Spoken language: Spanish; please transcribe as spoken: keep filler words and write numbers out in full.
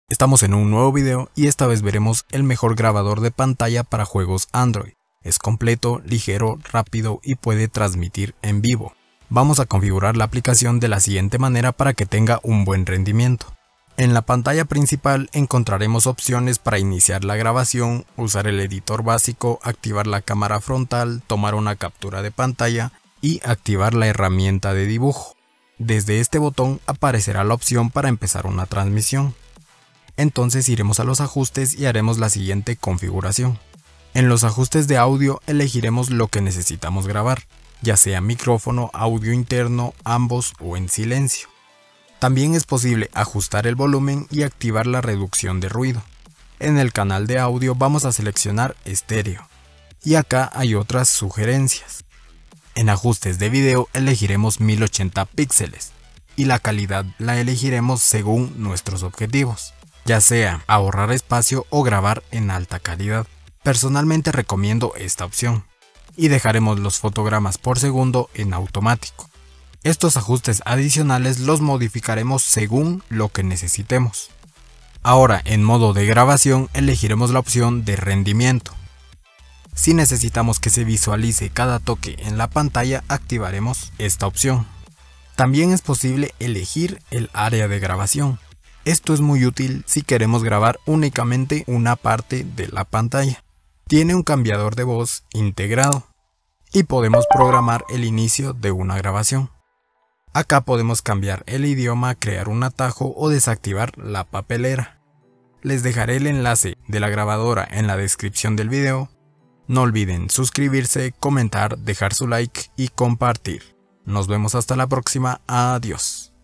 Estamos en un nuevo video y esta vez veremos el mejor grabador de pantalla para juegos Android. Es completo, ligero, rápido y puede transmitir en vivo. Vamos a configurar la aplicación de la siguiente manera para que tenga un buen rendimiento. En la pantalla principal encontraremos opciones para iniciar la grabación, usar el editor básico, activar la cámara frontal, tomar una captura de pantalla y activar la herramienta de dibujo. Desde este botón aparecerá la opción para empezar una transmisión. Entonces iremos a los ajustes y haremos la siguiente configuración. En los ajustes de audio elegiremos lo que necesitamos grabar, ya sea micrófono, audio interno, ambos o en silencio. También es posible ajustar el volumen y activar la reducción de ruido. En el canal de audio vamos a seleccionar estéreo. Y acá hay otras sugerencias. En ajustes de video elegiremos mil ochenta píxeles y la calidad la elegiremos según nuestros objetivos, ya sea ahorrar espacio o grabar en alta calidad. Personalmente recomiendo esta opción y dejaremos los fotogramas por segundo en automático. Estos ajustes adicionales los modificaremos según lo que necesitemos. Ahora en modo de grabación elegiremos la opción de rendimiento. Si necesitamos que se visualice cada toque en la pantalla, activaremos esta opción. También es posible elegir el área de grabación. Esto es muy útil si queremos grabar únicamente una parte de la pantalla. Tiene un cambiador de voz integrado y podemos programar el inicio de una grabación. Acá podemos cambiar el idioma, crear un atajo o desactivar la papelera. Les dejaré el enlace de la grabadora en la descripción del video. No olviden suscribirse, comentar, dejar su like y compartir. Nos vemos hasta la próxima. Adiós.